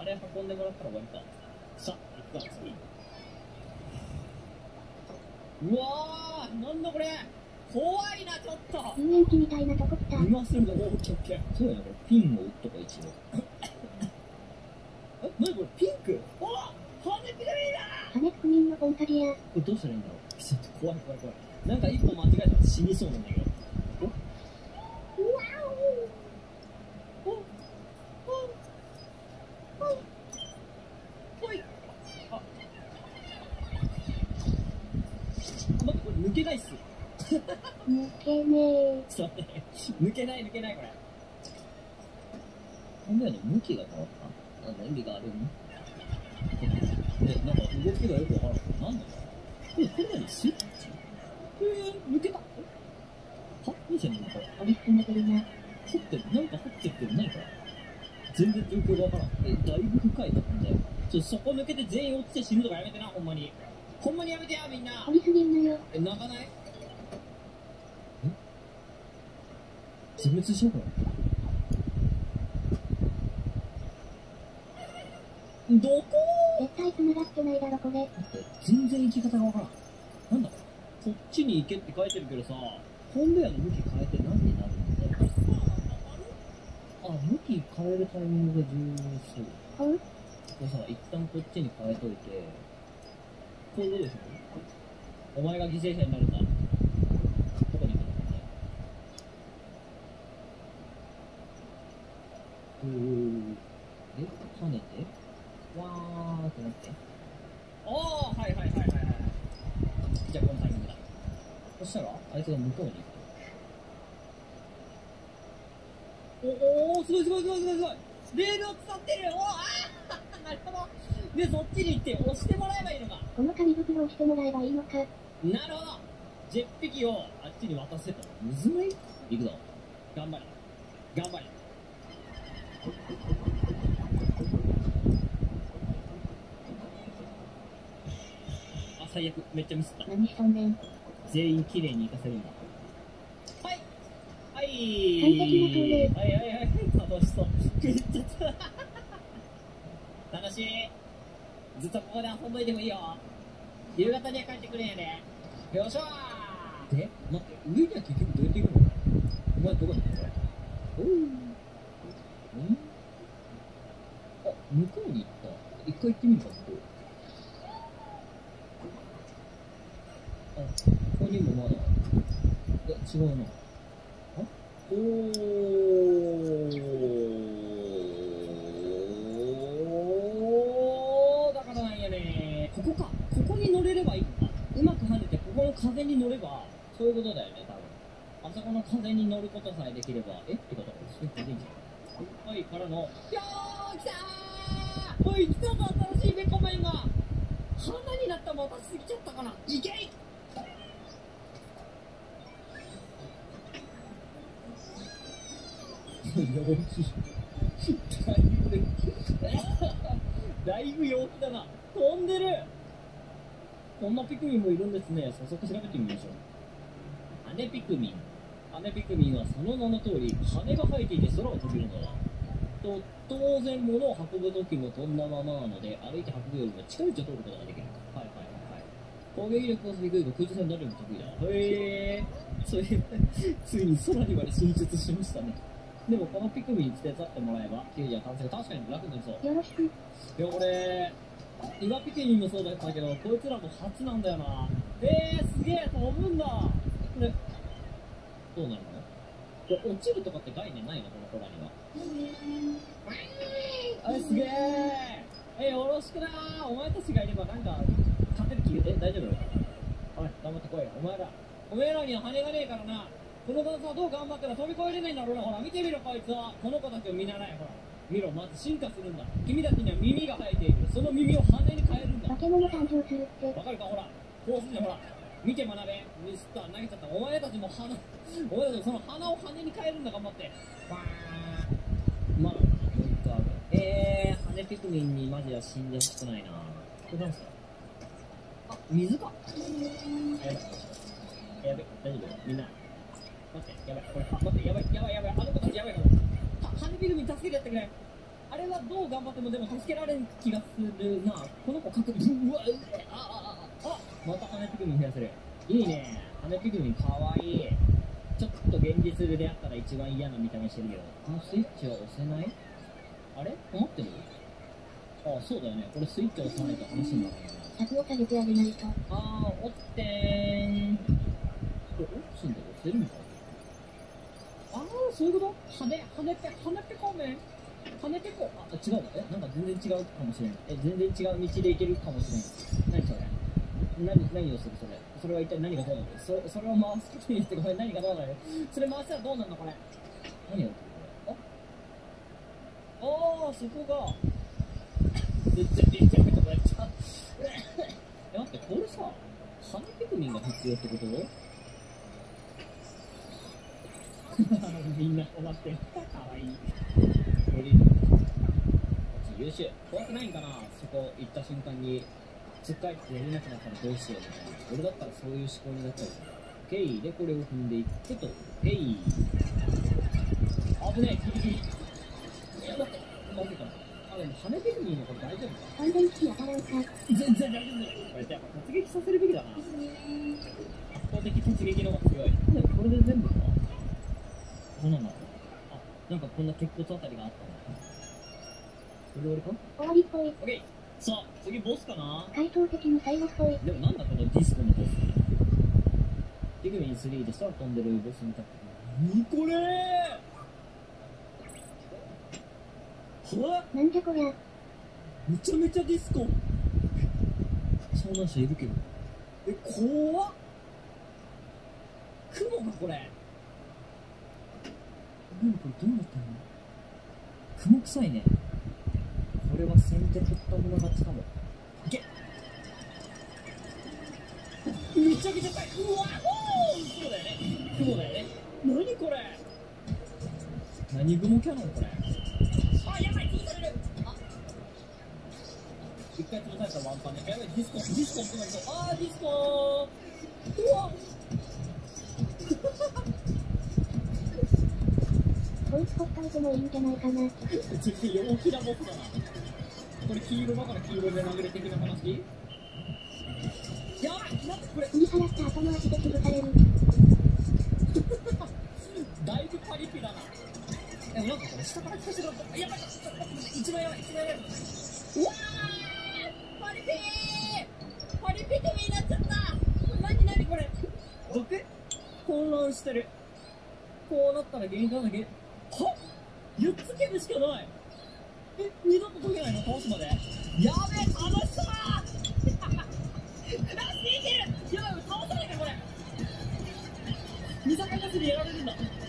あれ運んでもらったら終わりか。さあ、行くか、次。うわー、なんだこれ。怖いな、ちょっと。 遊園地みたいなとこ来た。 今すぐのオッケーオッケー。そうだね、これピンを打っとこう、一応。え、なにこれ、ピンク。お、羽ピクミンだ。 羽ピクミンのコンタジア。 これどうしたらいいんだろう。ちょっと怖い怖い怖い。なんか一歩間違えたら死にそうなんだけど。お、うわお。お、お、お、おい。あ、待って、これ抜けないっす。 抜けねえ。 ちょっと待って、抜けない抜けないこれ。なんだよね、向きが変わった。なんだ意味があるの？なんか動きがよくわからない。なんだろう。これ何スイッチ？抜けた。は？どうしてんのこれ。 ありつめてるな。 掘ってる。なんか掘ってるけど何これ。全然状況がわからん。だいぶ深いとこだよ。そこ抜けて全員落ちて死ぬとかやめてな、ほんまに。ほんまにやめてや、みんな。 掘りすぎるなよ。 泣かない？自滅しようこれ。どこ絶対繋がってないだろこれ。 全然行き方がわからん。なんだこっちに行けって書いてるけどさ、本部屋の向き変えて何になるんだろう。あ、向き変えるタイミングが重要そう。 ほう？ これさ、一旦こっちに変えといて、こういうことでしょ。お前が犠牲者になるんだ。どこに行くのかね。で、跳ねて、わーってなって。あー、はいはいはいはいはい。じゃあこのタイミングだ。そしたら、あいつが向こうに行く。おー、すごいすごいすごいすごいすごい。レールを伝ってる。おー、あーなるほど。で、そっちに行って押してもらえばいいのか。 この紙袋を押してもらえばいいのか。 なるほど。ジェッピキをあっちに渡せと。むずない？行くぞ。頑張れ。頑張れ。あ、最悪。めっちゃミスった。 何しとんねん。 全員きれいに行かせるんだ。はい。はい。 完璧な通り。 はいはいはい。楽しそう。めっちゃ楽しい。ずっとここで遊んどいてもいいよ。夕方には帰ってくれんやで。よっしゃー。で、待って、上には結局どうやって行くの？お前どこに行くの？おう。あ、向こうに行った。一回行ってみるか、ここ。あ、ここにもまだ。いや、違うな。あ？おー。だからなんやね。ここか。ここに乗れればいいのか。うまく跳ねて、ここの風に乗れば、そういうことだよね、多分。あそこの風に乗ることさえできれば、ってことは、それっていいんじゃん。はい、からの、よー来たー。おい、来たぞ、新しいベコメンが。花になったまた過ぎちゃったかな。いけい陽気。だいぶ陽気だな。飛んでる。こんなピクミンもいるんですね。早速調べてみましょう。羽ピクミン。羽ピクミンはその名の通り、羽が生えていて空を飛べるのだ。と、当然物を運ぶ時も飛んだままなので、歩いて運ぶよりも近い道を通ることができる。はいはいはいはい。攻撃力を低いが空中戦誰よりも得意だ。へー。そういう、ついに空にまで進出しましたね。でもこのピクミンに手伝ってもらえば、刑事は完成が確かに楽になりそう。 よろしく。 いや、俺、岩ピクミンもそうだったけど、こいつらも初なんだよな。すげえ、飛ぶんだ。これ、どうなるの？これ、落ちるとかって概念ないのこの子らには。あれ、すげえ。よろしくなー。お前たちがいればなんか、勝てる気、大丈夫？おい、頑張ってこい。お前らには羽がねえからな。この段差はどう頑張っても飛び越えれないんだろうな。ほら、見てみろ、こいつは。この子たちを見習え。ほら。見ろ、まず進化するんだ。君たちには耳が生えている。その耳を羽に変えるんだ。 化け物誕生するって。 わかるか？ほら。こうするね、ほら。見て学べ。ミスった。投げちゃった。お前たちもお前たちもその鼻を羽に変えるんだ。頑張って。バーン。まだ、もう一個ある。羽ピクミンにマジは死んでほしくないな。これなんすか？あ、水か。やべ、大丈夫？みんな。待って、やばい。これ、待って、やばい。あの子たちやばいから。羽ピクミン助けてやってくれ。 あれはどう頑張ってもでも助けられん気がするな。この子うわ、また羽ピクミン増やせる。いいね。羽ピクミンかわいい。ちょっと現実で出会ったら一番嫌な見た目してるけど。このスイッチは押せない？あれ困ってる？ああ、そうだよね。これスイッチ押さないと話にならないな。 柵を下げてあげないと。 あー、落ちてーん。これオプションで押せるんか？あー、そういうこと？跳ねてこめん。跳ねてこ。あ、違うわ。なんか全然違うかもしれん。全然違う道で行けるかもしれん。何それ？何をするそれ？それは一体何がどうなの？それを回すことによってこれ何がどうなる？それ回したらどうなるのこれ？何を？あー、そこが。全然できてないとこやった。待って、これさ、羽ピクミンが必要ってこと？みんな困ってる。かわいい。これ優秀。怖くないんかな？そこ行った瞬間に、つっかえって出れなくなったらどうしようみたいな。俺だったらそういう思考になっちゃう。ケイでこれを踏んでいってと。ケイ。危ねえ、ギリギリ。いや、待って、待ってた。あ、でも羽ピクミンのこれ大丈夫か？ 完全に当たらんか。 全然大丈夫だよ。これってやっぱ突撃させるべきだな。圧倒的突撃の方が強い。でもこれで全部か？そうなんだ。あ、なんかこんな鉄骨あたりがあったんだ。これで終わりか？ 終わりっぽい。 オッケー。さあ、次ボスかな？ 回答的に最後っぽい。 でもなんだこのディスコのボス。ピクミン3で空飛んでるボス見た。何これー？はぁ？ なんじゃこりゃ。 めちゃめちゃディスコ。そうなん人いるけど。怖っ。雲かこれ。何これどうなったの？雲臭いね。これは先手取った者勝ちかも。いけ。めちゃくちゃ高い。うわー、そうだよね。雲だよね。何これ。何雲キャノンこれ。あ、やばい、潰される。あ、一回潰されたらワンパンね。やばい、ディスコってなると。あー、ディスコー。うわこいつほっといてもいいんじゃないかな。 ちょっと陽気なボスだな。これ黄色だから黄色で殴れ的な話？やばい、なんかこれ振り払った後の足で潰される。 だいぶパリピだな。でもなんかこれ下から来た人だった。やばい、一番やばい、一番やばい。うわー、パリピー、パリピクミになっちゃった。何これ。僕混乱してる。こうなったら限界だけ。はっ、4つ蹴るしかない。二度と解けないの倒すまで。やべえ、楽しそう見てる。やばい、倒さないかこれ。見境なしでやられるんだ。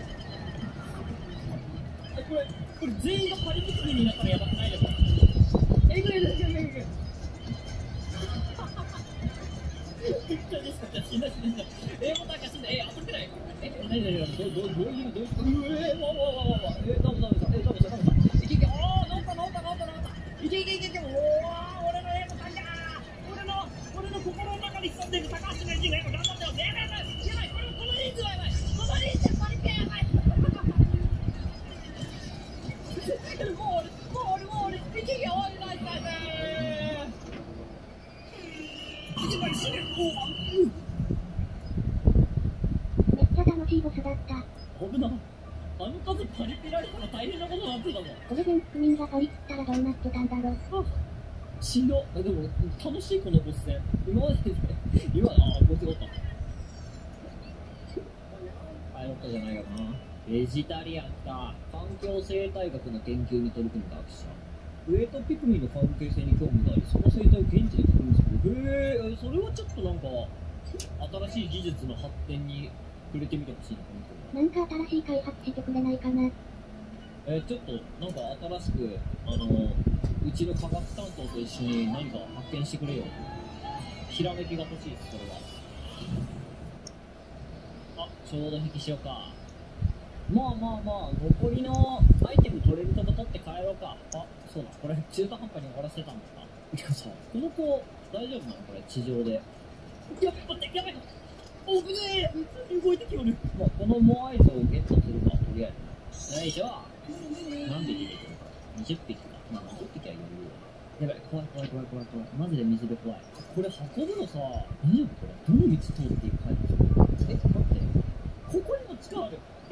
これ全員がパリピクミンになったらやばくないですか？えぐい。めっちゃですか？死んだ。ボタンが死んだ。当たってない。何どういうわ。ダメ。いけ。あー、治った。いけ。おー、俺のボタンだー。俺の心の中に潜んでる高橋のエンジンが今頑張ってます。やばい。この人数はやばい。この人数パリピやばい。もう俺、いけ。ナイス。死ぬ。 めっちゃ楽しいボスだった。 危な。あの数パリピられたら大変なことになってたぞ。 これでピクミンがパリったらどうなってたんだろう。 しんど。でも楽しいこのボス戦。今まででボスがおった。帰ったじゃないかな。ベジタリアンか。環境生態学の研究に取り組む学者。上とピクミンの関係性に興味があり、その生態を現地で確認する。それはちょっとなんか新しい技術の発展に触れてみてほしいな、この人は。 なんか新しい開発してくれないかな。 ちょっとなんか新しくうちの科学担当と一緒に何か発見してくれよ。ひらめきが欲しいです、それは。あ、ちょうど引きしようか。まあ残りのアイテム取れるとこ取って帰ろうか。あ、そうだ、これ中途半端に終わらせたんだな。てかさ、この子大丈夫なのこれ、地上で。やばい。おぶねえ、普通に動いてきよる。まあ、このモアイズをゲットするか、とりあえず。よいしょ。何匹出てるのか。20匹か。 まあ、戻ってきゃ余裕。やばい、怖い。マジで水で怖い。これ運ぶのさ、大丈夫これどの道通っていくか。待って。ここにも地下ある。